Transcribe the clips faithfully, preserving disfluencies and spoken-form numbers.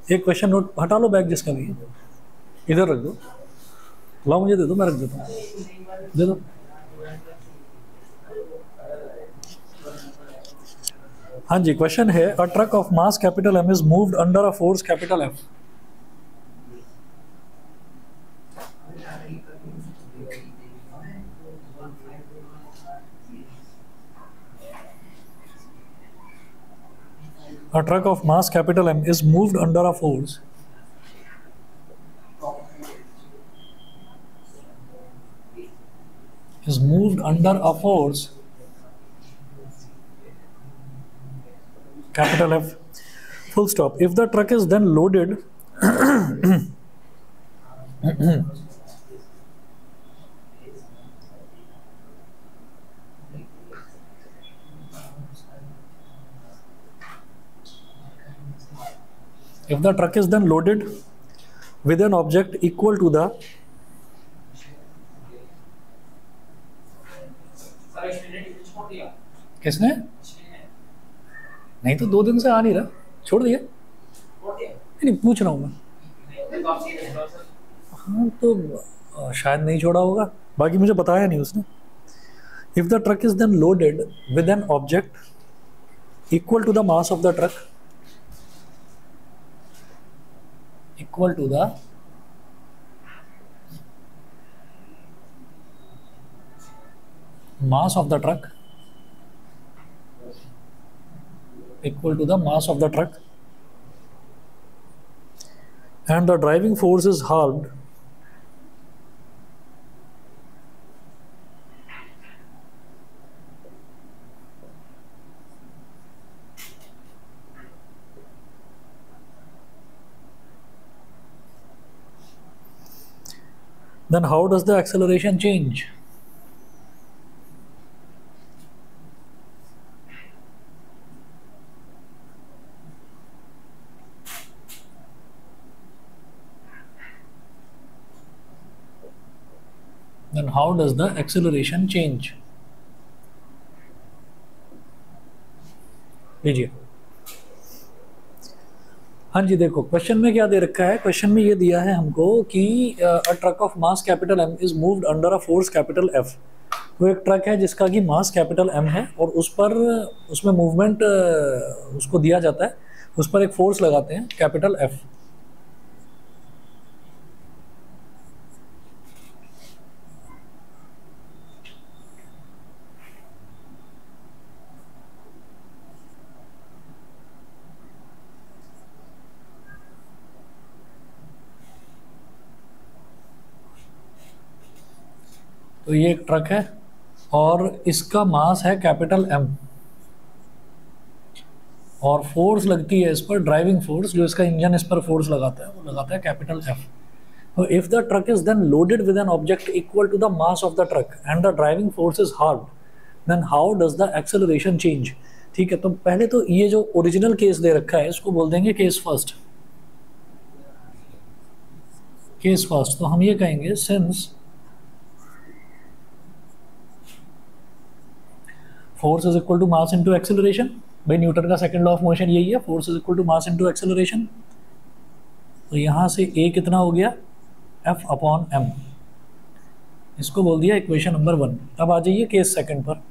एक question note हटा लो bag जिसका भी है, इधर रख दो, लाओ मुझे दे दो, मैं रख देता हूँ, दे दो। हाँ जी, क्वेश्चन है a truck of mass capital M is moved under a force capital F. A truck of mass capital M is moved under a force is moved under a force capital F, full stop. If the truck is then loaded if the truck is then loaded with an object equal to the किसने? नहीं तो दो दिन से आ नहीं रहा, छोड़ दिया? नहीं, पूछ रहा हूँ मैं। हाँ तो शायद नहीं छोड़ा होगा, बाकी मुझे बताया नहीं उसने। If the truck is then loaded with an object equal to the mass of the truck, equal to the mass of the truck, equal to the mass of the truck, and the driving force is halved, then how does the acceleration change? Then how does the acceleration change? लीजिए। हाँ जी, देखो question में क्या दे रखा है। Question में ये दिया है हमको कि a truck of mass capital M is moved under a force capital F. वो एक ट्रक है जिसका कि मास कैपिटल एम है और उस पर उसमें मूवमेंट उसको दिया जाता है, उस पर एक फोर्स लगाते हैं कैपिटल एफ। तो ये एक ट्रक है और इसका मास है कैपिटल एम और फोर्स लगती है इस पर, ड्राइविंग फोर्स, जो इसका इंजन इस पर फोर्स लगाता है वो लगाता है कैपिटल एफ। तो if the truck is then loaded with an object equal to the mass of the truck and the driving force is hard, then how does the acceleration change. ठीक है, तो पहले तो ये जो ओरिजिनल केस दे रखा है इसको बोल देंगे केस फर्स्ट। केस फर्स्ट तो हम ये कहेंगे since force is equal to mass into acceleration, भाई न्यूटन का सेकंड लॉ ऑफ मोशन यही है, force is equal to mass into acceleration. तो यहां से ए कितना हो गया, एफ अपॉन एम, इसको बोल दिया इक्वेशन नंबर वन। अब आ जाइए केस सेकंड पर।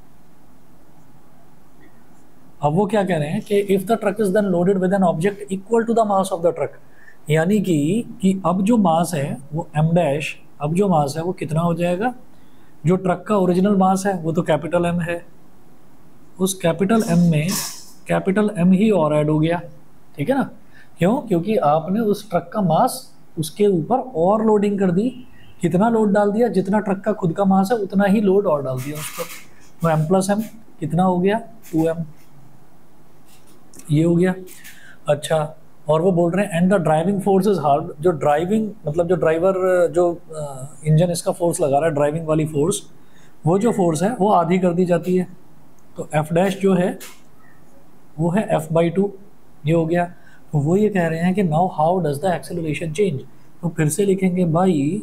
अब वो क्या कह रहे हैं कि if the truck is then loaded with an object equal to the mass of the truck, यानी कि कि अब जो मास है वो एम डैश, अब जो मास है वो कितना हो जाएगा, जो ट्रक का ओरिजिनल मास है वो तो कैपिटल एम है, उस कैपिटल एम में कैपिटल एम ही और ऐड हो गया। ठीक है ना, क्यों? क्योंकि आपने उस ट्रक का मास उसके ऊपर और लोडिंग कर दी। कितना लोड डाल दिया, जितना ट्रक का खुद का मास है उतना ही लोड और डाल दिया उस पर। तो एम प्लस एम कितना हो गया, टू एम, ये हो गया। अच्छा, और वो बोल रहे हैं and the driving force is hard, जो ड्राइविंग मतलब जो ड्राइवर जो इंजन इसका फोर्स लगा रहा है, ड्राइविंग वाली फोर्स, वो जो फोर्स है वो आधी कर दी जाती है। तो एफ डैश जो है वो है एफ बाई टू, ये हो गया। तो वो ये कह रहे हैं कि now how does the acceleration change. तो फिर से लिखेंगे by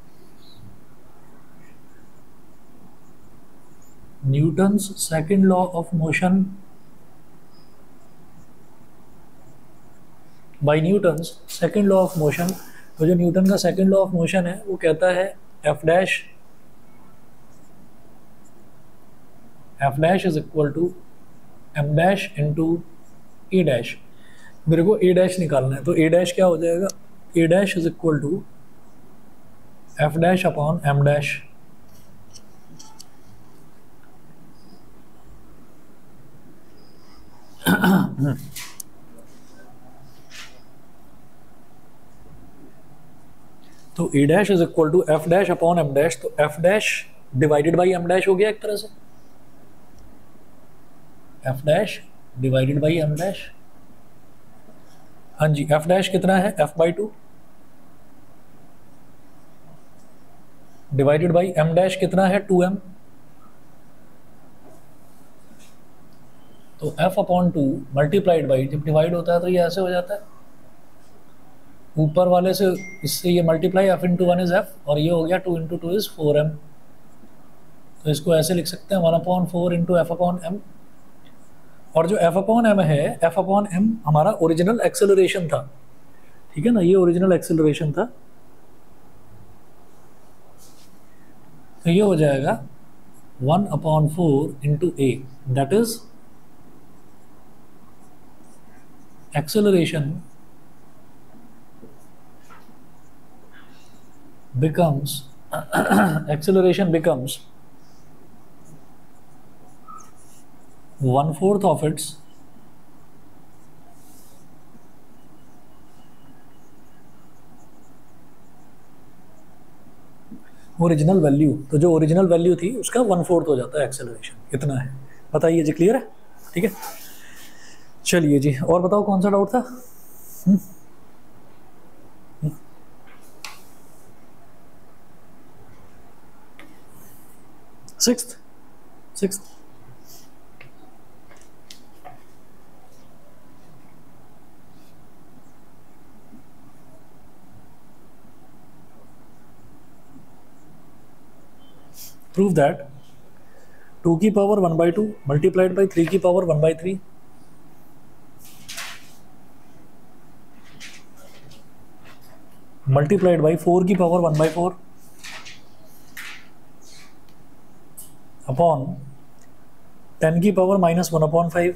Newton's second law of motion by Newton's second law of motion. तो जो न्यूटन का सेकंड लॉ ऑफ मोशन है वो कहता है F dash F dash is equal to M dash into A dash. मेरे को ए डैश निकालना है, तो ए डैश क्या हो जाएगा, A dash is equal to F dash upon M dash. तो A dash is equal to F dash upon M dash. तो F dash divided by M dash हो गया एक तरह से, F dash divided by M dash. हाँ जी, F dash कितना है, F by two divided by M dash कितना है, टू एम। तो F upon two multiplied by, जब डिवाइड होता है तो ये ऐसे हो जाता है, ऊपर वाले से इससे ये multiply, F into one is F, और ये हो गया two into two is four M. तो इसको ऐसे लिख सकते हैं one upon four into F upon M. और जो एफ अपॉन एम है, एफ अपॉन एम हमारा ओरिजिनल एक्सेलरेशन था, ठीक है ना, ये ओरिजिनल एक्सेलरेशन था। तो ये हो जाएगा one upon four into A, that is acceleration becomes acceleration becomes one fourth of its original value. तो जो ओरिजिनल वैल्यू थी उसका वन फोर्थ हो जाता है एक्सेलरेशन, इतना है। बताइए जी, क्लियर है? ठीक है, चलिए जी, और बताओ कौन सा डाउट था? हुँ? Sixth, sixth. Prove that two की power one by two multiplied by three की power one by three multiplied by four की power one by four upon ten की power minus one upon five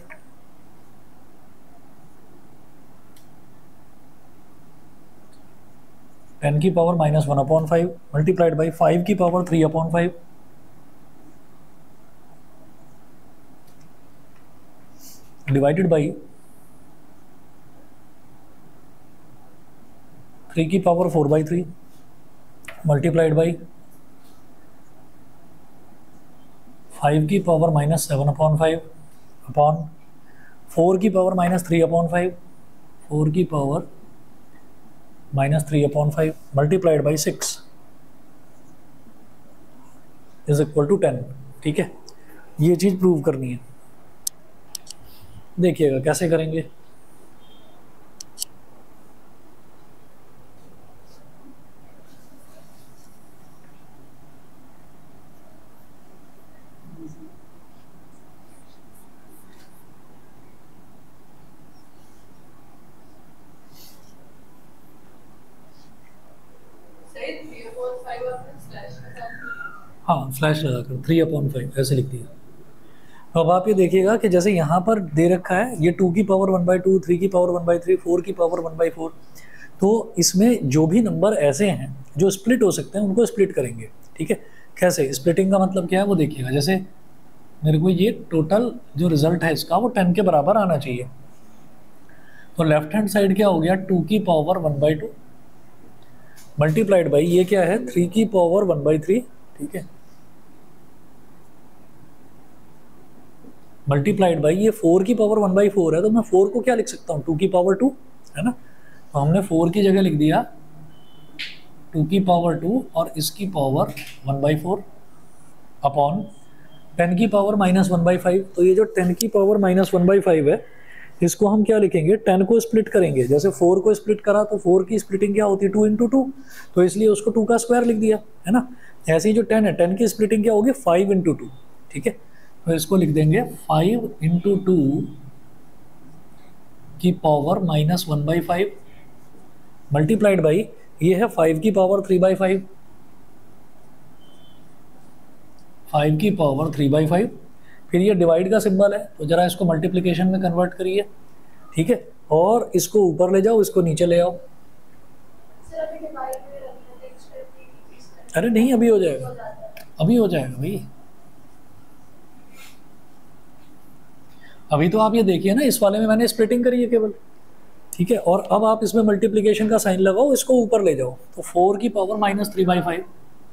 ten की power minus one upon five multiplied by five की power three upon five divided by three की power four by three multiplied by five की power minus seven upon five upon four की power minus three upon five four की power minus three upon five multiplied by six is equal to ten. ठीक है, ये चीज़ prove करनी है। देखिएगा कैसे करेंगे। हाँ, स्लैश लगाकर थ्री अपॉन फाइव ऐसे लिख दिया। अब आप ये देखिएगा कि जैसे यहाँ पर दे रखा है ये टू की power one by two, three की power one by three, four की पावर वन बाई फोर, तो इसमें जो भी नंबर ऐसे हैं जो स्प्लिट हो सकते हैं उनको स्प्लिट करेंगे। ठीक है, कैसे स्प्लिटिंग का मतलब क्या है वो देखिएगा। जैसे मेरे को ये टोटल जो रिजल्ट है इसका वो टेन के बराबर आना चाहिए, तो लेफ्ट हैंड साइड क्या हो गया, टू की power one by two multiplied by ये क्या है, थ्री की पावर वन बाई थ्री। ठीक है, मल्टीप्लाइड बाई ये फोर की पावर वन बाई फोर है, तो मैं फोर को क्या लिख सकता हूँ, टू की पावर टू, है ना। तो हमने फोर की जगह लिख दिया टू की पावर टू और इसकी power one by four upon ten की power minus one by five. तो ये जो टेन की power minus one by five है इसको हम क्या लिखेंगे, टेन को स्प्लिट करेंगे। जैसे फोर को स्प्लिट करा तो फोर की स्प्लिटिंग क्या होती है, टू इंटू टू, तो इसलिए उसको टू का स्क्वायर लिख दिया, है ना। ऐसे ही जो टेन है, टेन की स्प्लिटिंग क्या होगी, फाइव इंटू टू। ठीक है, तो इसको लिख देंगे फाइव इंटू टू की power minus one by five multiplied by ये है फाइव की power three by five, five की पावर थ्री बाई फाइव, फिर ये डिवाइड का सिंबल है तो जरा इसको मल्टीप्लिकेशन में कन्वर्ट करिए, ठीक है, और इसको ऊपर ले जाओ, इसको नीचे ले आओ। अरे नहीं, अभी हो जाएगा, अभी हो जाएगा भाई। अभी तो आप ये देखिए ना, इस वाले में मैंने स्प्लिटिंग करी है केवल, ठीक है, और अब आप इसमें मल्टीप्लिकेशन का साइन लगाओ, इसको ऊपर ले जाओ, तो फोर की power minus three by five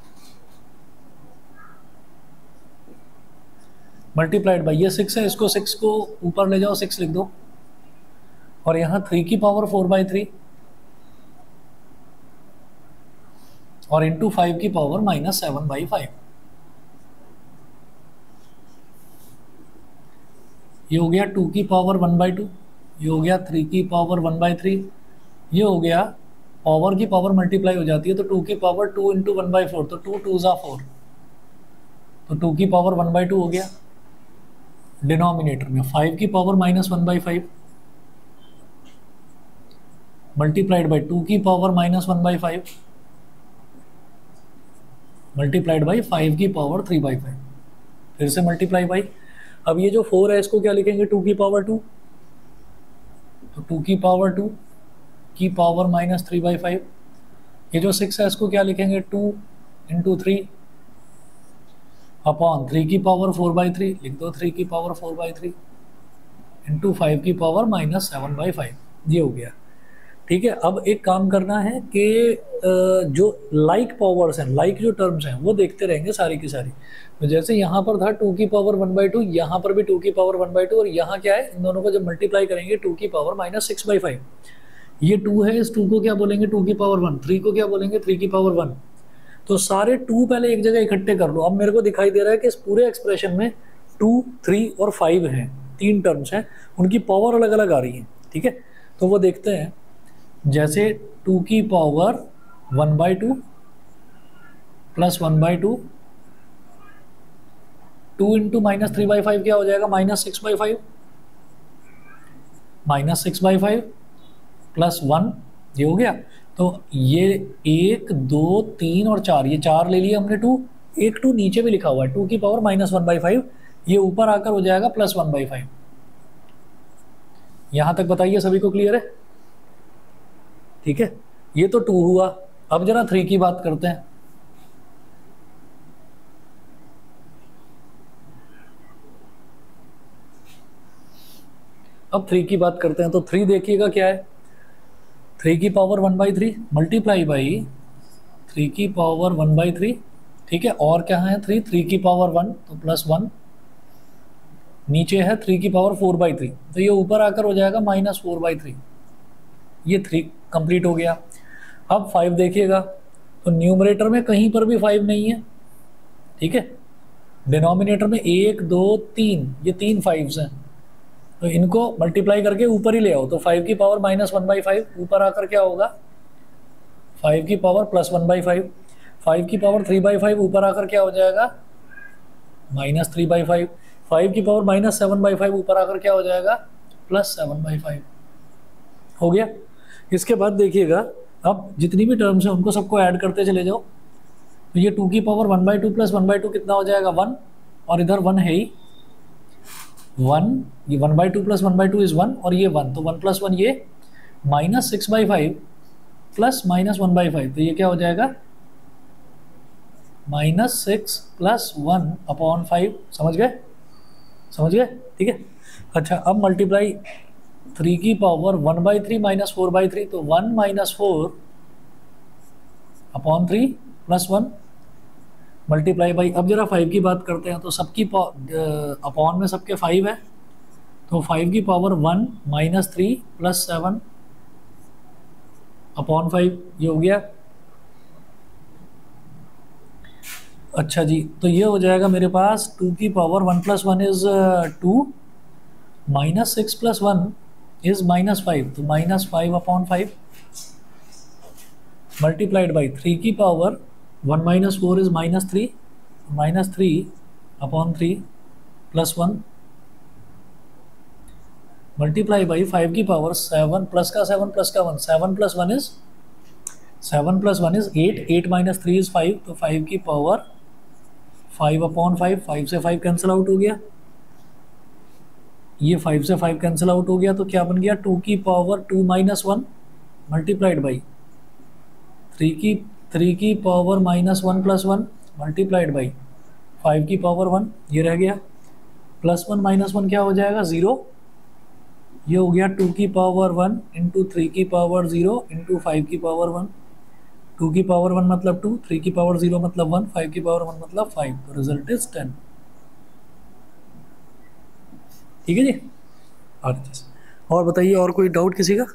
multiplied by ये सिक्स है, इसको सिक्स को ऊपर ले जाओ, सिक्स लिख दो, और यहाँ थ्री की पावर फोर बाई थ्री और इंटू फाइव की power minus seven by five. ये हो गया टू की पावर वन बाई टू, ये हो गया थ्री की पावर वन बाई थ्री, ये हो गया पावर की पावर मल्टीप्लाई हो जाती है तो टू की power two into one by four, तो टू टू ज़ा फोर, तो टू की पावर वन बाई टू हो गया। डिनोमिनेटर में फाइव की power minus one by five multiplied by two की power minus one by five multiplied by five की पावर थ्री बाई फाइव, फिर से मल्टीप्लाई बाई, अब ये जो फोर है इसको क्या लिखेंगे, टू की पावर टू, तो टू की पावर टू की power minus three by five, ये जो सिक्स है इसको क्या लिखेंगे, two into three upon three की पावर फोर बाई थ्री, लिख दो थ्री की power four by three into five की power minus seven by five, ये हो गया, ठीक है। अब एक काम करना है कि जो लाइक पावर्स हैं, लाइक जो टर्म्स हैं वो देखते रहेंगे सारी की सारी, तो जैसे यहाँ पर था टू की पावर वन बाई टू, यहाँ पर भी टू की पावर वन बाई टू, और यहाँ क्या है, इन दोनों को जब मल्टीप्लाई करेंगे टू की power minus six by five, ये टू है, इस टू को क्या बोलेंगे, टू की पावर वन, थ्री को क्या बोलेंगे, थ्री की पावर वन, तो सारे टू पहले एक जगह इकट्ठे कर लो। अब मेरे को दिखाई दे रहा है कि इस पूरे एक्सप्रेशन में टू, थ्री और फाइव हैं, तीन टर्म्स हैं, उनकी पावर अलग अलग आ रही है, ठीक है, तो वो देखते हैं। जैसे टू की power one by two plus one by two, two into minus three by five क्या हो जाएगा, minus six by five, minus six by five plus one, ये हो गया, तो ये एक दो तीन और चार, ये चार ले लिया हमने टू, एक टू नीचे भी लिखा हुआ है, टू की power minus one by five, ये ऊपर आकर हो जाएगा प्लस वन बाई फाइव। यहां तक बताइए सभी को क्लियर है, ठीक है, ये तो टू हुआ। अब जरा थ्री की बात करते हैं, अब थ्री की बात करते हैं, तो थ्री देखिएगा क्या है, थ्री की power one by three multiply by three की पावर वन बाई थ्री, ठीक है, और क्या है थ्री, थ्री की पावर वन तो प्लस वन, नीचे है थ्री की पावर फोर बाई थ्री, तो ये ऊपर आकर हो जाएगा माइनस फोर बाई थ्री, ये थ्री कंप्लीट हो गया। अब फाइव देखिएगा, तो न्यूमरेटर में कहीं पर भी फाइव नहीं है, ठीक है, डिनोमिनेटर में एक दो तीन, ये तीन फाइव्स हैं, तो इनको मल्टीप्लाई करके ऊपर ही ले आओ, तो फाइव की power minus one by five, ऊपर आकर क्या होगा, फाइव की power plus one by five, five की पावर थ्री बाई फाइव, ऊपर आकर क्या हो जाएगा, minus three by five, five की power minus seven by five, ऊपर आकर क्या हो जाएगा, प्लस सेवन बाई फाइव, हो गया। इसके बाद देखिएगा, अब जितनी भी टर्म्स हैं उनको सबको ऐड करते चले जाओ, तो ये टू की power one by two plus one by two कितना हो जाएगा, वन, और इधर वन है ही, वन, ये one by two plus one by two is one, और ये वन, तो वन प्लस वन ये minus six by five plus minus one by five, तो ये क्या हो जाएगा, minus six plus one upon five, समझ गए, समझ गए, ठीक है। अच्छा, अब मल्टीप्लाई थ्री की power one by three minus four by three, तो one minus four upon three plus one multiply by, अब जरा फाइव की बात करते हैं, तो सबकी अपॉन में सबके फाइव है, तो फाइव की power one minus three plus seven upon five, ये हो गया। अच्छा जी, तो ये हो जाएगा मेरे पास टू की power one plus one is two, minus six plus one is minus five, तो minus five upon five multiplied by three की power one minus four is minus three, minus three upon three plus one multiply by five की power seven plus का seven plus का one, seven plus one is seven plus one is eight, eight minus three is five, तो five की power five upon five, five से five cancel out हो गया, ये five से फाइव कैंसिल आउट हो गया, तो क्या बन गया टू की power two minus one multiplied by three की थ्री की power minus one plus one multiplied by five की पावर वन, ये रह गया, प्लस वन माइनस वन क्या हो जाएगा ज़ीरो, ये हो गया टू की पावर वन इंटू थ्री की पावर ज़ीरो इंटू फाइव की पावर वन, टू की पावर वन मतलब टू, थ्री की पावर ज़ीरो मतलब वन, फाइव की पावर वन मतलब फाइव, तो रिजल्ट इज टेन। ठीक है जी, और बताइए और कोई डाउट किसी का?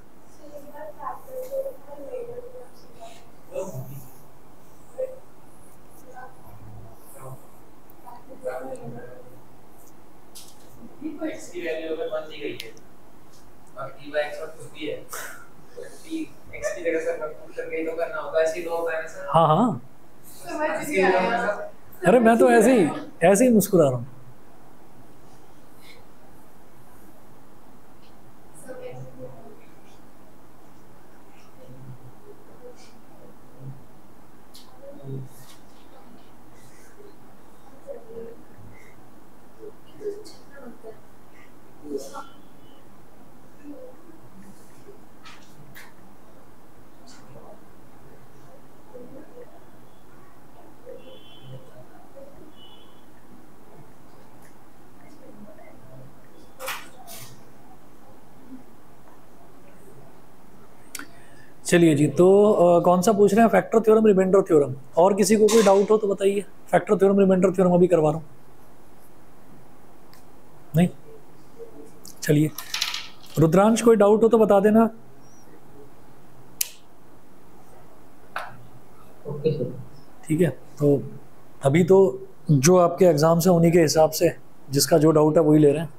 x की वैल्यू अगर वन दी गई है और t by x और कुछ भी है तो t x की जगह से सबट्रैक्ट करके ही तो करना होगा, ऐसे ही तो होता है ना सर? हाँ हाँ समझ गया। अरे मैं तो ऐसे ही ऐसे ही मुस्कुरा रहा हूँ। चलिए जी, तो आ, कौन सा पूछ रहे हैं, फैक्टर थ्योरम रिमाइंडर थ्योरम? और किसी को कोई डाउट हो तो बताइए, फैक्टर थ्योरम रिमाइंडर थ्योरम अभी करवा रहा हूँ। नहीं, चलिए रुद्रांश कोई डाउट हो तो बता देना। ठीक है, तो अभी तो जो आपके एग्जाम से उन्हीं के हिसाब से जिसका जो डाउट है वही ले रहे हैं।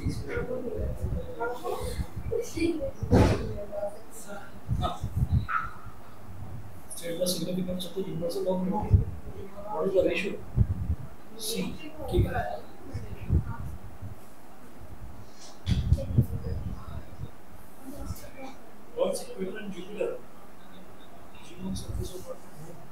State the significance of the universal law of gravity. What is the ratio? C. ठीक है. Earth's equator and Jupiter. Zero surface of Earth.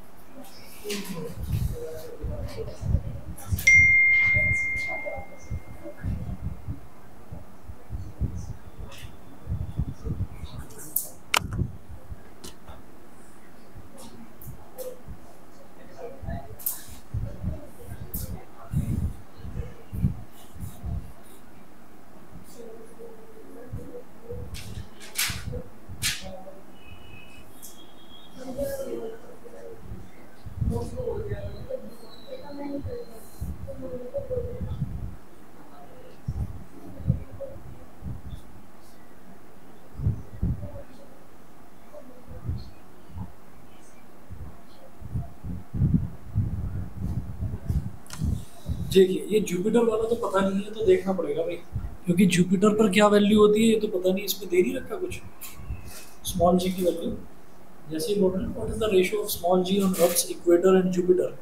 देखिए ये जुपिटर वाला तो पता नहीं है, तो देखना पड़ेगा भाई, क्योंकि जुपिटर पर क्या वैल्यू होती है ये तो पता नहीं, इसमें दे नहीं रखा कुछ स्मॉल जी की वैल्यू. जैसे ही बोल रहे हैं what is the ratio of small g on earth's equator and Jupiter.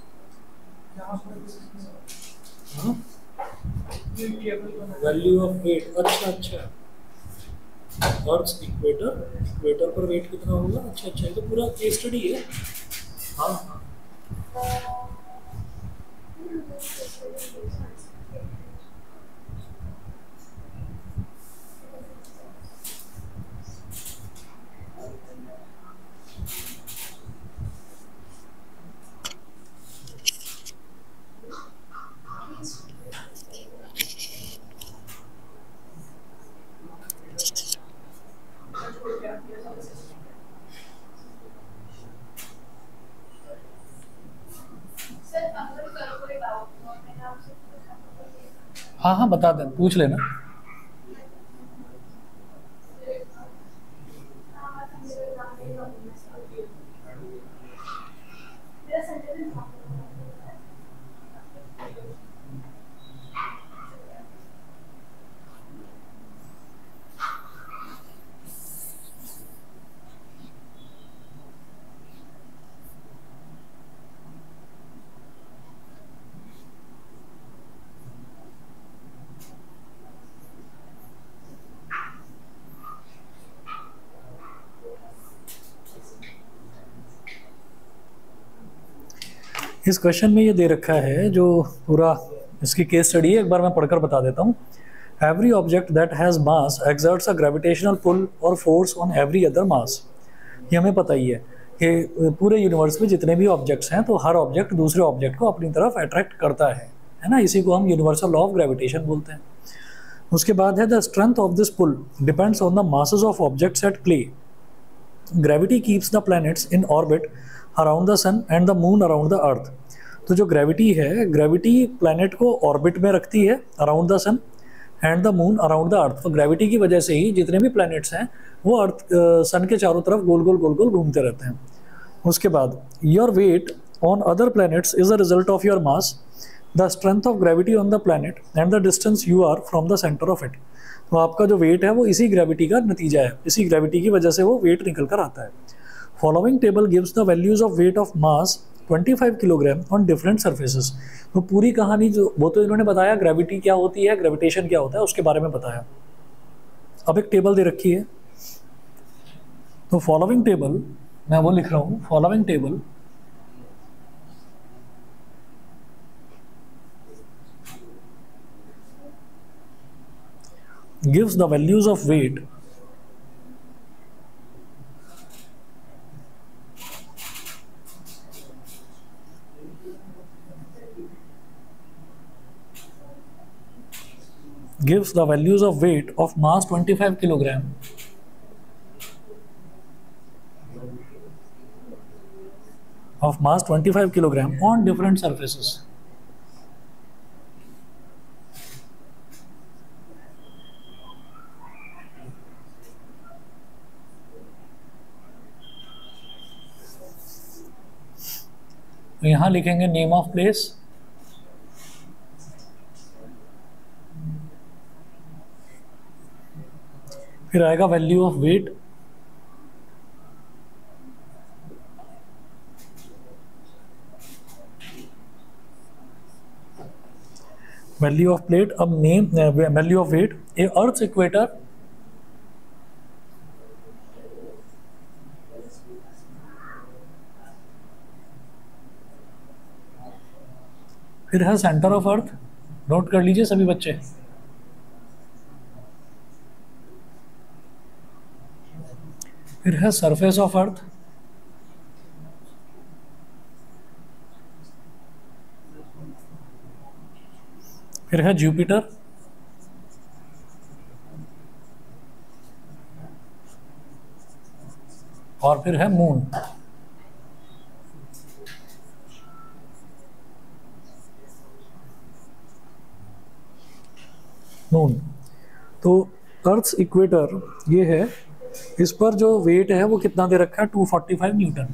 Value of weight. अच्छा अच्छा, अर्थ्स इक्वेटर, इक्वेटर पर वेट कितना होगा. अच्छा अच्छा, ये तो पूरा केस स्टडी है. हाँ हाँ. हाँ हाँ बता दें, पूछ लेना. इस क्वेश्चन में ये दे रखा है, जो पूरा इसकी केस स्टडी है, एक बार मैं पढ़कर बता देता हूँ. Every object that has mass exerts a gravitational pull और force on every other mass. ये हमें पता ही है कि पूरे यूनिवर्स में जितने भी ऑब्जेक्ट्स हैं तो हर ऑब्जेक्ट दूसरे ऑब्जेक्ट को अपनी तरफ अट्रैक्ट करता है, है ना. इसी को हम यूनिवर्सल लॉ ऑफ ग्रेविटेशन बोलते हैं. उसके बाद है the strength of this pull depends on the masses of objects at play. Gravity keeps the planets in orbit around the sun and the moon around the earth. तो जो gravity है, gravity planet को orbit में रखती है around the sun and the moon around the earth. तो gravity की वजह से ही जितने भी प्लैनेट्स हैं वो अर्थ सन के चारों तरफ गोल गोल गोल गोल घूमते रहते हैं. उसके बाद your weight on other planets is the result of your mass, the strength of gravity on the planet and the distance you are from the centre of it. तो आपका जो वेट है वो इसी ग्रेविटी का नतीजा है, इसी ग्रेविटी की वजह से वो वेट निकल कर आता है. Following table gives the values of weight of mass पच्चीस किलोग्राम ऑन डिफरेंट सरफेसेस. तो पूरी कहानी जो वो तो इन्होंने बताया, ग्रेविटी क्या होती है, ग्रेविटेशन क्या होता है, उसके बारे में बताया. अब एक टेबल दे रखी है, तो फॉलोइंग टेबल मैं वो लिख रहा हूँ. Following table gives the values of weight gives the values of weight of mass twenty-five kilogram of mass twenty-five kilogram on different surfaces. तो यहाँ लिखेंगे नेम ऑफ प्लेस, फिर आएगा value of weight, value of plate, अब name value of weight, a earth equator, फिर है centre of earth, note कर लीजिए सभी बच्चे, फिर है सरफेस ऑफ अर्थ, फिर है जुपिटर, और फिर है मून। मून तो अर्थ इक्वेटर ये है, इस पर जो वेट है वो कितना दे रखा है, two forty five newton.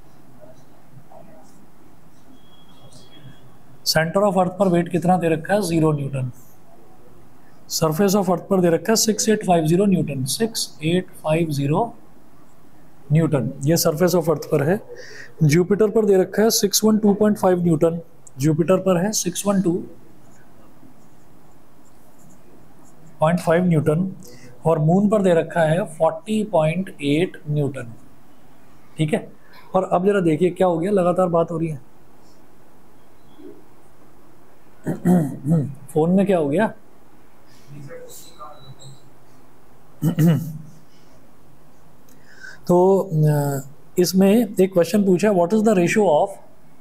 Centre of earth पर वेट कितना दे रखा है, zero newton. Surface of earth पर दे रखा है six eight five zero newton, six eight five zero newton, ये सरफेस ऑफ अर्थ पर है। जुपिटर पर दे रखा है six one two point five newton, Jupiter पर है six one two point five newton, और मून पर दे रखा है फोर्टी पॉइंट एट न्यूटन। ठीक है, और अब जरा देखिए क्या हो गया, लगातार बात हो रही है फोन में क्या हो गया तो इसमें एक क्वेश्चन पूछा है, what is the ratio of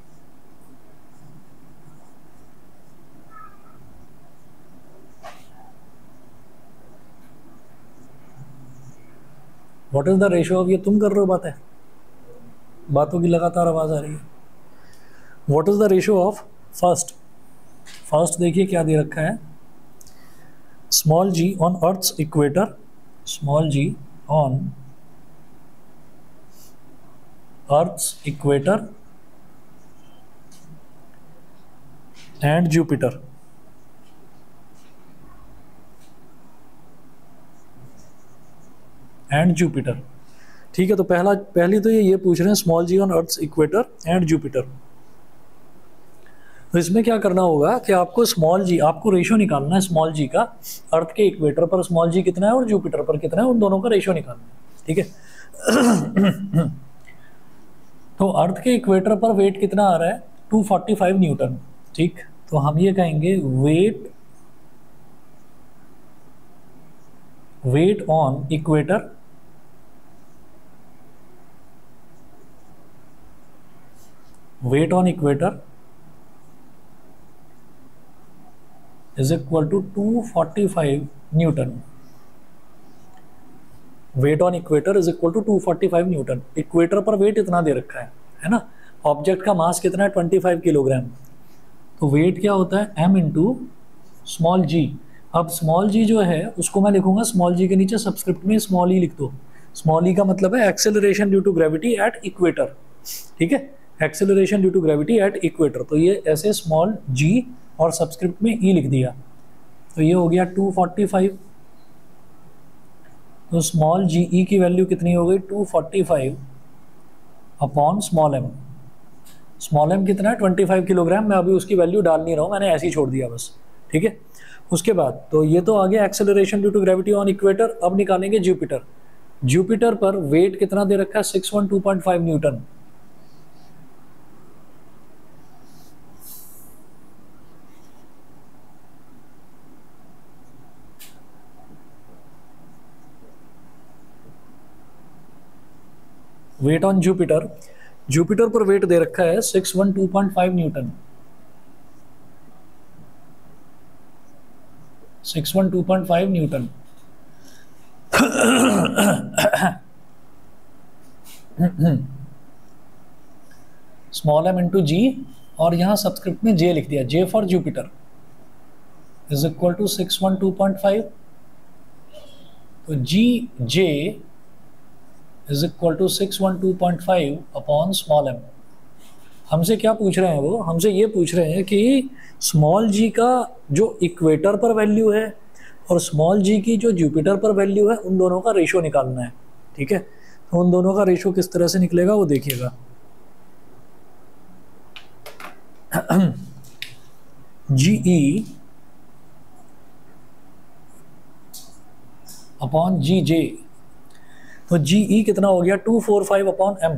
what is the ratio of, ये तुम कर रहे हो बातें, बातों की लगातार आवाज आ रही है। What is the ratio of first, first देखिए क्या दे रखा है, small g on earth's equator, small g on earth's equator and Jupiter. And Jupiter, ठीक है। तो पहला पहली तो ये ये पूछ रहे हैं small g on earth's equator and Jupiter. तो इसमें क्या करना होगा कि आपको स्मॉल जी, आपको रेशियो निकालना है स्मॉल जी का, अर्थ के इक्वेटर पर स्मॉल जी कितना है और जुपिटर पर कितना है, उन दोनों का रेशियो निकालना है। ठीक है तो अर्थ के इक्वेटर पर वेट कितना आ रहा है, टू फोर्टी फाइव न्यूटन। ठीक, तो हम ये कहेंगे weight weight on equator weight on equator is equal to two forty five newton. Weight on equator is equal to two forty five newton. Equator पर वेट इतना दे रखा है है ना, ऑब्जेक्ट का मास कितना है, ट्वेंटी फाइव किलोग्राम। तो वेट क्या होता है, m इंटू स्मॉल जी। अब स्मॉल जी जो है उसको मैं लिखूंगा, स्मॉल जी के नीचे सबस्क्रिप्ट में स्मॉल ई लिख दो। स्मॉल ई का मतलब है acceleration due to gravity at equator. ठीक है, acceleration due to gravity at equator. तो ये ऐसे स्मॉल जी और सबस्क्रिप्ट में ई लिख दिया, तो ये हो गया टू फोर्टी फाइव। तो स्मॉल जी ई की वैल्यू कितनी हो गई, two forty five upon small m. Small m कितना है, ट्वेंटी फाइव किलोग्राम। मैं अभी उसकी वैल्यू डाल नहीं रहा हूँ, मैंने ऐसे ही छोड़ दिया बस। ठीक है, उसके बाद तो ये तो आ गया acceleration due to gravity on equator. अब निकालेंगे जुपिटर। जुपिटर पर वेट कितना दे रखा है, six one two point five newton. Weight on Jupiter, Jupiter पर वेट दे रखा है six one two point five newton. Six one two point five newton. Small m into g, और यहां सबस्क्रिप्ट में जे लिख दिया, j for Jupiter is equal to six one two point five. तो g j is equal to six one two point five upon small m. हमसे क्या पूछ रहे हैं वो, हमसे ये पूछ रहे हैं कि स्मॉल जी का जो इक्वेटर पर वैल्यू है और स्मॉल जी की जो जुपिटर पर वैल्यू है उन दोनों का रेशो निकालना है, ठीक है। तो उन दोनों का रेशो किस तरह से निकलेगा वो देखिएगा। जी ई अपॉन जी जे, तो जी ई कितना हो गया two four five upon m,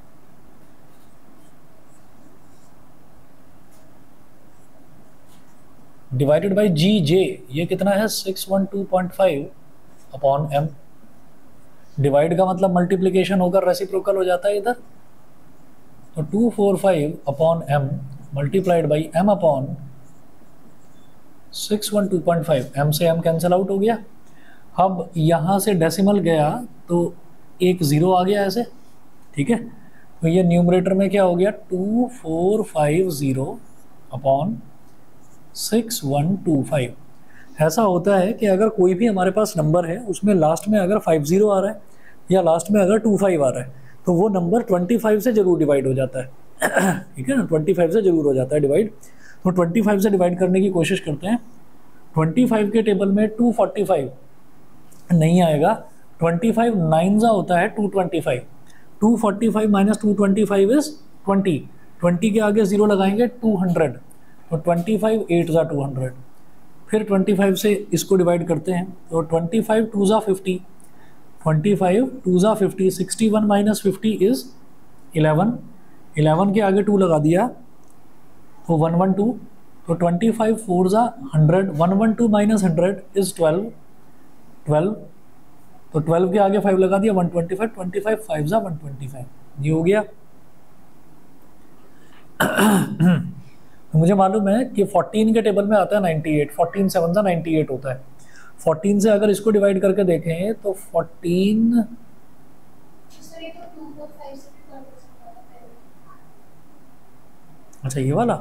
divided by g j, ये कितना है six one two point five upon m. Divide का मतलब मल्टीप्लीकेशन होकर रेसिप्रोकल हो जाता है इधर, तो two four five upon m multiplied by m upon six one two point five, m से एम कैंसिल आउट हो गया। अब यहाँ से डेसिमल गया तो एक ज़ीरो आ गया ऐसे, ठीक है। तो ये न्यूमरेटर में क्या हो गया two four five zero upon six one two five. ऐसा होता है कि अगर कोई भी हमारे पास नंबर है उसमें लास्ट में अगर फाइव ज़ीरो आ रहा है या लास्ट में अगर टू फाइव आ रहा है तो वो नंबर ट्वेंटी फाइव से ज़रूर डिवाइड हो जाता है, ठीक है ना, ट्वेंटी फाइव से ज़रूर हो जाता है डिवाइड। तो ट्वेंटी फाइव से डिवाइड करने की कोशिश करते हैं। ट्वेंटी फाइव के टेबल में टू फोर्टी फाइव नहीं आएगा, ट्वेंटी फाइव नाइन जा होता है two twenty five, two forty five minus two twenty five is twenty, twenty के आगे ज़ीरो लगाएंगे टू हंड्रेड, तो ट्वेंटी फाइव एट जा टू हंड्रेड, फिर ट्वेंटी फाइव से इसको डिवाइड करते हैं तो ट्वेंटी फाइव टू जा फिफ्टी, ट्वेंटी फाइव टू जा fifty, sixty one minus fifty is eleven, eleven के आगे टू लगा दिया तो वन वन टू, तो ट्वेंटी फाइव फोर जा hundred, one one two minus hundred is twelve, twelve, तो ट्वेल्व के आगे फाइव लगा दिया one twenty five, twenty five five जा वन ट्वेंटी फाइव, ये हो गया। तो मुझे मालूम है कि फोर्टीन के टेबल में आता है नाइन्टी एट, फोर्टीन सेवन जा नाइन्टी एट होता है। फोर्टीन से अगर इसको डिवाइड करके देखें तो फोर्टीन, अच्छा ये वाला,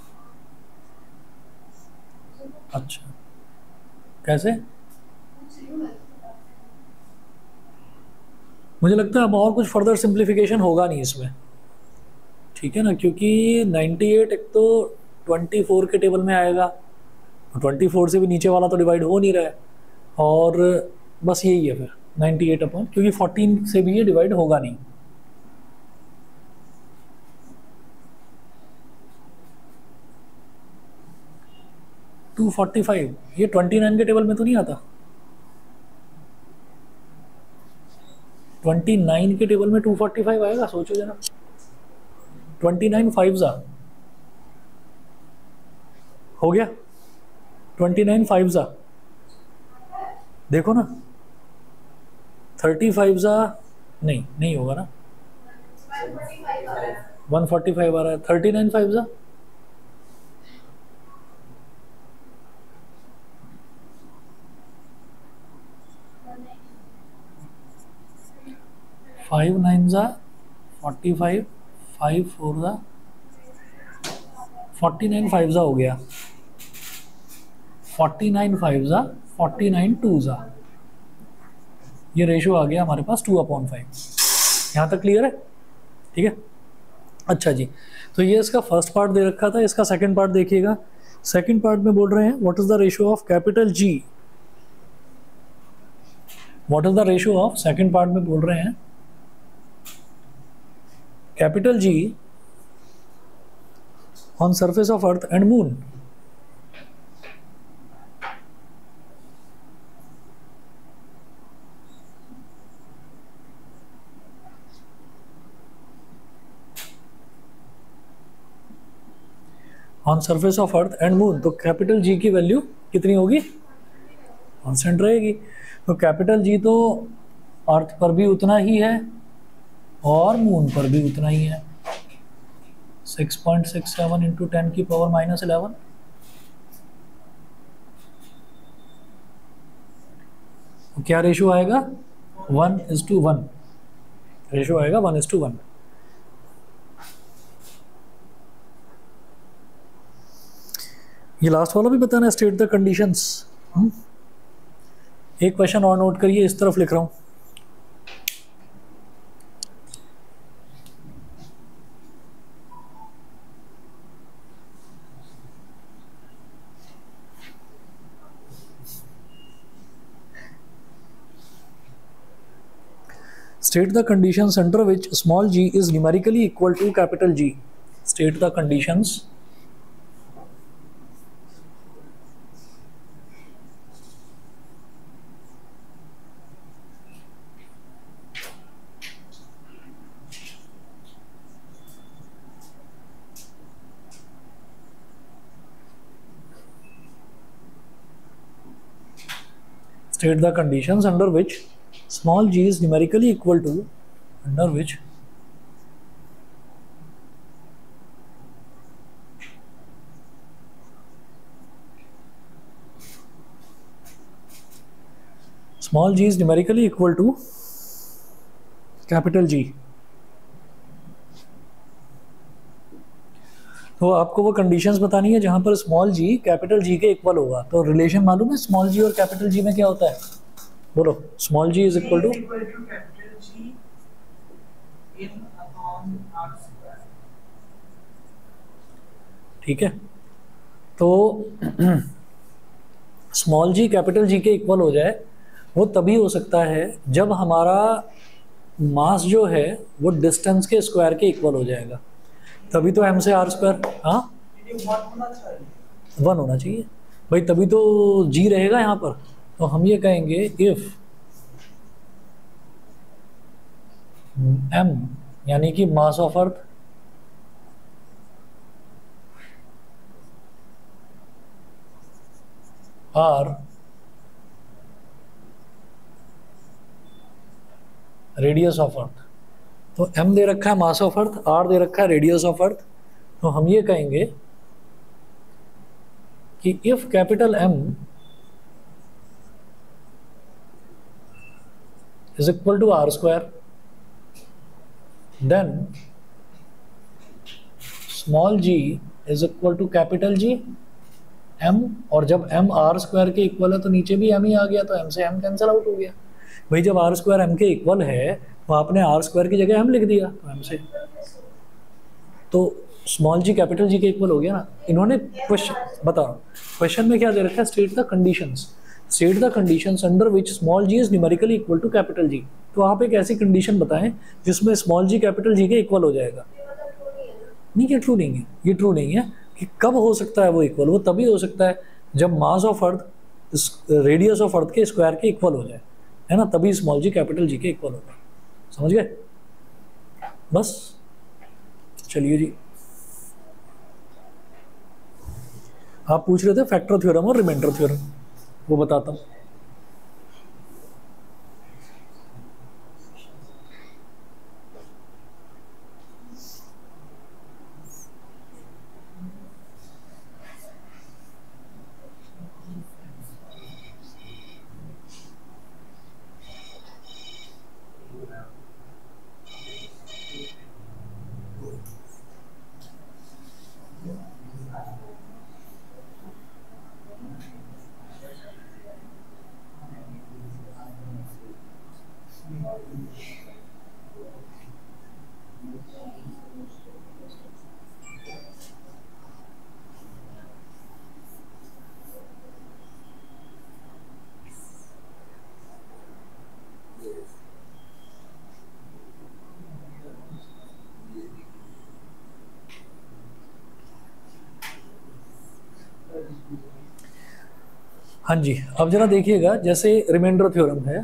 अच्छा कैसे, मुझे लगता है अब और कुछ फर्दर सिंप्लीफिकेशन होगा नहीं इसमें, ठीक है ना, क्योंकि नाइन्टी एट एक तो ट्वेंटी फोर के टेबल में आएगा, ट्वेंटी फोर से भी नीचे वाला तो डिवाइड हो नहीं रहा है, और बस यही है फिर नाइन्टी एट अपॉन, क्योंकि फोर्टीन से भी ये डिवाइड होगा नहीं। टू फोर्टी फाइव ये ट्वेंटी नाइन के टेबल में तो नहीं आता, ट्वेंटी नाइन के टेबल में टू फोर्टी फाइव आएगा, सोचो जरा, ट्वेंटी नाइन फाइव जा हो गया, ट्वेंटी नाइन फाइव जा देखो ना, थर्टी फाइव जा नहीं नहीं होगा ना, वन फोर्टी फाइव आ रहा है, थर्टी नाइन फाइव जा फाइव नाइन जा फोर्टी फाइव, फाइव फोर जा फोर्टी नाइन फाइव जा हो गया, फोर्टी नाइन फाइव जा फोर्टी नाइन टू जा, ये रेशो आ गया हमारे पास टू अपॉन फाइव। यहाँ तक क्लियर है, ठीक है। अच्छा जी, तो ये इसका फर्स्ट पार्ट दे रखा था, इसका सेकंड पार्ट देखिएगा। सेकंड पार्ट में बोल रहे हैं what is the ratio of capital g, what is the ratio of, second part में बोल रहे हैं capital g on surface of earth and moon. On surface of earth and moon, तो कैपिटल जी की वैल्यू कितनी होगी, constant रहेगी। तो कैपिटल जी तो अर्थ पर भी उतना ही है और मून पर भी उतना ही है, six point six seven into ten की पावर माइनस इलेवन, तो क्या रेशो आएगा, one is to one, ratio आएगा वन इज टू वन। ये लास्ट वाला भी बताना, स्टेट द कंडीशंस। एक क्वेश्चन और नोट करिए, इस तरफ लिख रहा हूं, State the conditions under which small g is numerically equal to capital G. State the conditions state the conditions under which small g is numerically equal to under which small g is numerically equal to capital G. तो आपको वो conditions बतानी है जहां पर small G capital G के equal होगा. तो रिलेशन मालूम है स्मॉल जी और कैपिटल जी में क्या होता है? बोलो. Small g is equal to ठीक है. तो स्मॉल जी कैपिटल जी के इक्वल हो जाए वो तभी हो सकता है जब हमारा मास जो है वो डिस्टेंस के स्क्वायर के इक्वल हो जाएगा. तभी तो एम से आर स्क्वायर हाँ वन होना चाहिए भाई, तभी तो जी रहेगा यहाँ पर. तो हम ये कहेंगे इफ एम यानी कि mass of earth r radius of earth. तो m दे रखा है मास ऑफ अर्थ, r दे रखा है रेडियस ऑफ अर्थ. तो हम ये कहेंगे कि if capital M is equal to r square then small g is equal to capital G m. और जब m आर स्क्वायर के इक्वल है तो नीचे भी m ही आ गया, तो m से m कैंसिल आउट हो गया. भाई जब आर स्क्वायर m के इक्वल है तो आपने आर स्क्वायर की जगह m लिख दिया तो m से, तो स्मॉल जी कैपिटल जी के इक्वल हो गया ना. इन्होंने क्वेश्चन बताओ, क्वेश्चन में क्या दे रखा है? State the conditions. State the conditions under which small g is numerically equal to capital g. तो आप एक ऐसी कंडीशन बताएं जिसमें स्मॉल जी कैपिटल जी के इक्वल हो जाएगा. नहीं, ये ट्रू नहीं है. ये ट्रू नहीं है कि कब हो सकता है वो इक्वल. वो तभी हो सकता है जब mass of earth radius of earth के स्क्वायर के इक्वल हो जाए, है ना. तभी स्मॉल जी कैपिटल जी के इक्वल होगा. समझ गए? बस चलिए जी. आप पूछ रहे थे फैक्टर थ्योरम और रिमाइंडर थ्योरम, वो बताता हूँ. हाँ जी, अब जरा देखिएगा, जैसे रिमाइंडर थ्योरम है,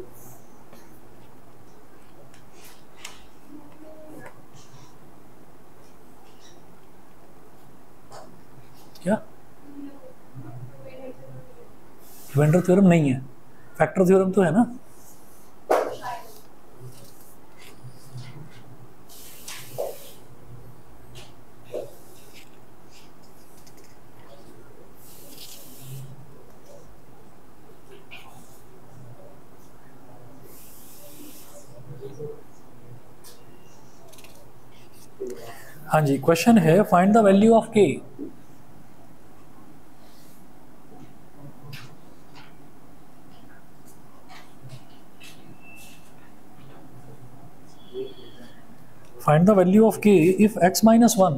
क्या रिमाइंडर थ्योरम नहीं है, फैक्टर थ्योरम तो है ना. हाँ जी, क्वेश्चन है find the value of k. Find the value of k if x minus one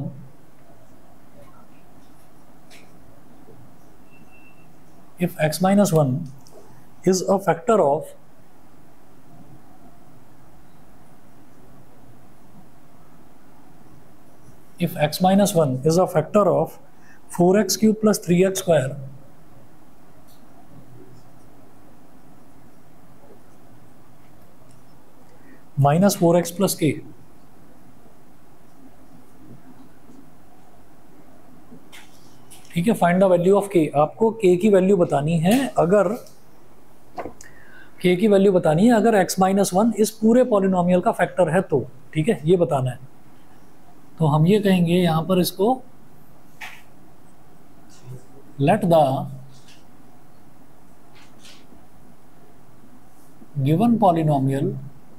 if x minus one is a factor of if x minus one is a factor of four x cube plus three x square minus four x plus k, ठीक है, find the value of k। आपको k की वैल्यू बतानी है, अगर k की वैल्यू बतानी है अगर x माइनस वन इस पूरे पॉलिनोमियल का फैक्टर है तो, ठीक है, ये बताना है। तो हम ये कहेंगे यहां पर इसको let the given polynomial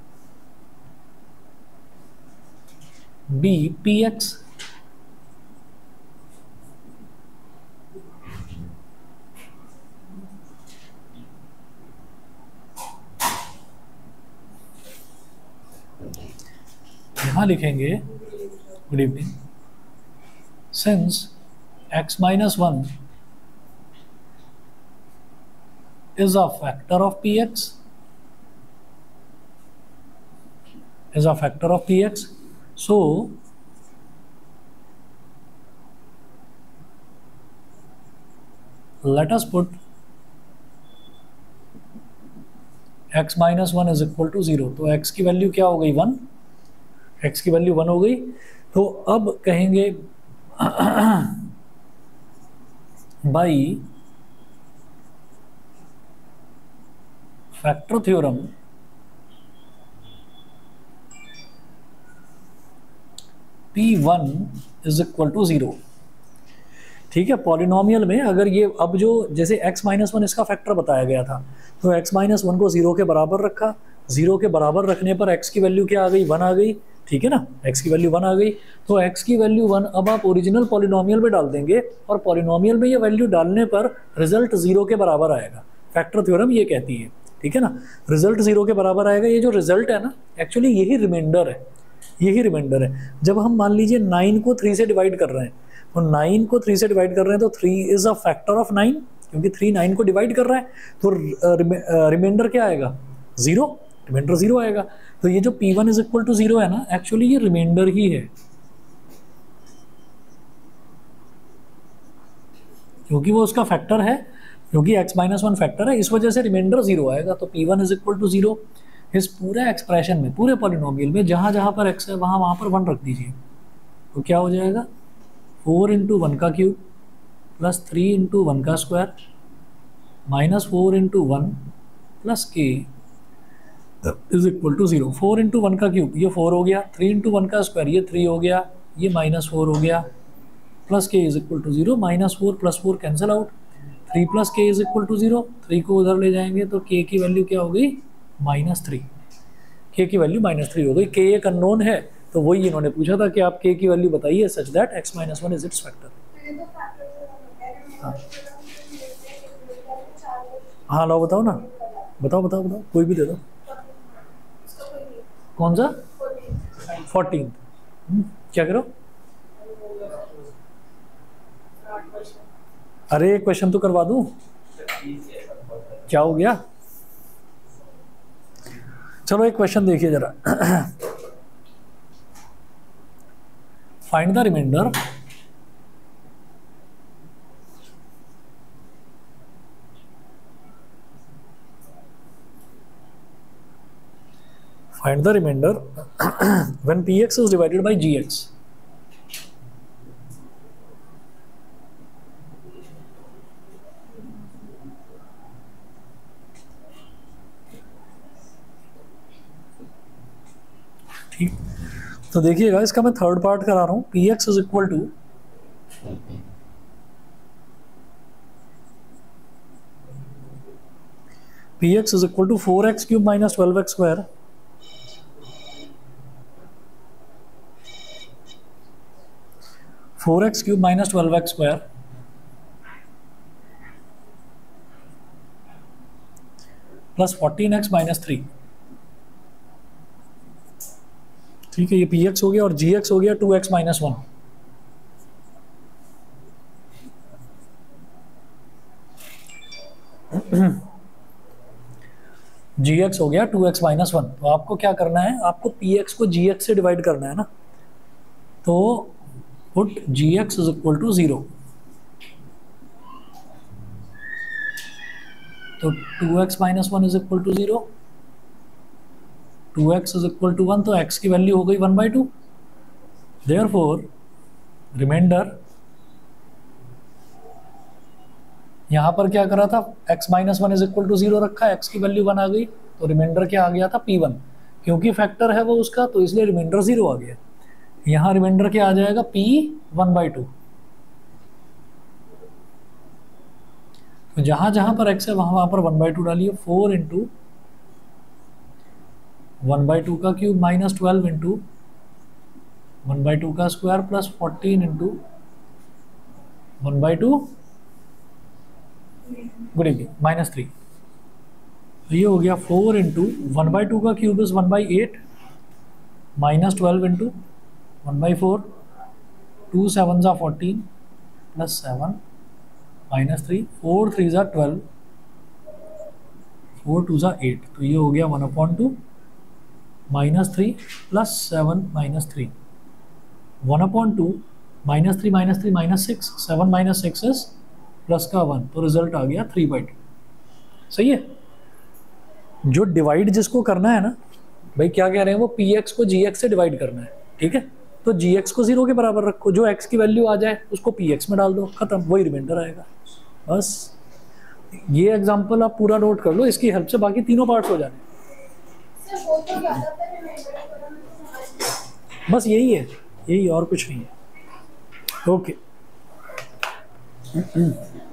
be p x यहां लिखेंगे good evening, since x minus वन is a factor of px is a factor of px, so let us put x minus one is equal to zero। तो x की वैल्यू क्या हो गई, one, x की वैल्यू वन हो गई। तो अब कहेंगे by factor theorem P one is equal to zero, ठीक है। पॉलिनोमियल में अगर ये अब जो जैसे x माइनस वन इसका फैक्टर बताया गया था, तो x माइनस वन को जीरो के बराबर रखा, जीरो के बराबर रखने पर x की वैल्यू क्या आ गई, वन आ गई, ठीक है ना, x की वैल्यू वन आ गई। तो x की वैल्यू वन अब आप ओरिजिनल पॉलिनोमियल में डाल देंगे और पॉलिनोमियल में ये वैल्यू डालने पर रिजल्ट जीरो के बराबर आएगा। फैक्टर थ्योरम ये कहती है, ठीक है ना, रिजल्ट जीरो के बराबर आएगा। ये जो रिजल्ट है ना, एक्चुअली यही रिमाइंडर है, यही रिमाइंडर है। जब हम मान लीजिए नाइन को थ्री से डिवाइड कर रहे हैं, तो नाइन को थ्री से डिवाइड कर रहे हैं तो three is a factor of nine, क्योंकि थ्री नाइन को डिवाइड कर रहा है, तो रिमाइंडर क्या आएगा, जीरो, रिमाइंडर जीरो आएगा। तो ये जो P one is equal to zero है ना, एक्चुअली ये रिमाइंडर ही है, क्योंकि वो उसका फैक्टर है, क्योंकि x माइनस वन फैक्टर है, इस वजह से रिमाइंडर जीरो आएगा। तो P one is equal to zero. इस पूरे एक्सप्रेशन में, पूरे पॉलिनोमियल में जहां जहां पर x है वहां वहां पर वन रख दीजिए। तो क्या हो जाएगा, फोर इंटू वन का cube plus three into one का square minus four into one plus k is equal to zero. Four into one का क्यूब ये फोर हो गया, थ्री इंटू वन का स्क्वायर ये थ्री हो गया, ये माइनस फोर हो गया, plus k is equal to zero, minus four plus four cancel out, three plus k is equal to zero, three को उधर ले जाएंगे तो के की वैल्यू क्या हो गई, माइनस थ्री, के की वैल्यू माइनस थ्री हो गई। के एक अननोन है, तो वही इन्होंने पूछा था कि आप के की वैल्यू बताइए such that x minus one is its factor. हाँ हाँ लो बताओ ना, बताओ बताओ बताओ, कोई भी दे दो। कौन सा, फोर्टीन, क्या करो, अरे एक क्वेश्चन तो करवा दूं, क्या हो गया। चलो एक क्वेश्चन देखिए जरा, find the remainder find the remainder when px is divided by gx। ठीक, तो देखिएगा इसका मैं थर्ड पार्ट करा रहा हूं। px is equal to px is equal to four x cube minus twelve x square four x cube minus twelve x square plus fourteen x minus three. ठीक है, ये पी एक्स हो गया और जी x हो गया two x minus one. G x हो गया टू एक्स माइनस वन। तो आपको क्या करना है, आपको पी एक्स को जी एक्स से डिवाइड करना है ना। तो put g x is equal to zero, तो two x minus one is equal to zero, two x is equal to one, तो x की वैल्यू हो गई one by two. Therefore remainder, यहाँ पर क्या करा था, x minus one is equal to zero रखा, x की वैल्यू वन आ गई, तो रिमाइंडर क्या आ गया था पी वन, क्योंकि फैक्टर है वो उसका, तो इसलिए रिमाइंडर जीरो आ गया। यहाँ रिमाइंडर क्या आ जाएगा, पी वन बाई टू। तो जहां जहां पर x है वहां वहां पर वन बाई टू डालिए, four into one by two का cube minus twelve into one by two का square plus fourteen into one by two good evening minus three. तो ये हो गया four into one by two का cube is one by eight minus twelve into one by four, two seven ज़ा fourteen plus seven minus three, four three ज़ा twelve, four two ज़ा eight, तो ये हो गया one upon two minus three plus seven minus three, one upon two minus three minus three minus six, seven minus six is plus का one, तो result आ गया थ्री बाई टू। सही है। जो डिवाइड जिसको करना है ना भाई, क्या कह रहे हैं वो, पी एक्स को जी एक्स से डिवाइड करना है, ठीक है, तो जी एक्स को जीरो के बराबर रखो, जो एक्स की वैल्यू आ जाए उसको पी एक्स में डाल दो, खत्म, वही रिमाइंडर आएगा। बस ये एग्जांपल आप पूरा नोट कर लो, इसकी हेल्प से बाकी तीनों पार्ट्स हो जाने। बस यही है, यही और कुछ नहीं है। ओके।